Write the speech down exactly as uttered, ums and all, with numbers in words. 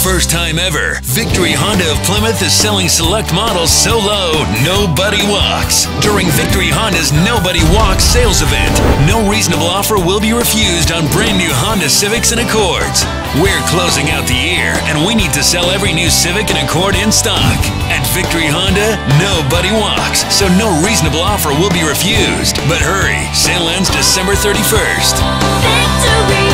first time ever, Victory Honda of Plymouth is selling select models so low, nobody walks. During Victory Honda's Nobody Walks sales event, no reasonable offer will be refused on brand new Honda Civics and Accords. We're closing out the year, and we need to sell every new Civic and Accord in stock. At Victory Honda, nobody walks, so no reasonable offer will be refused. But hurry, sale ends December thirty-first. Victory.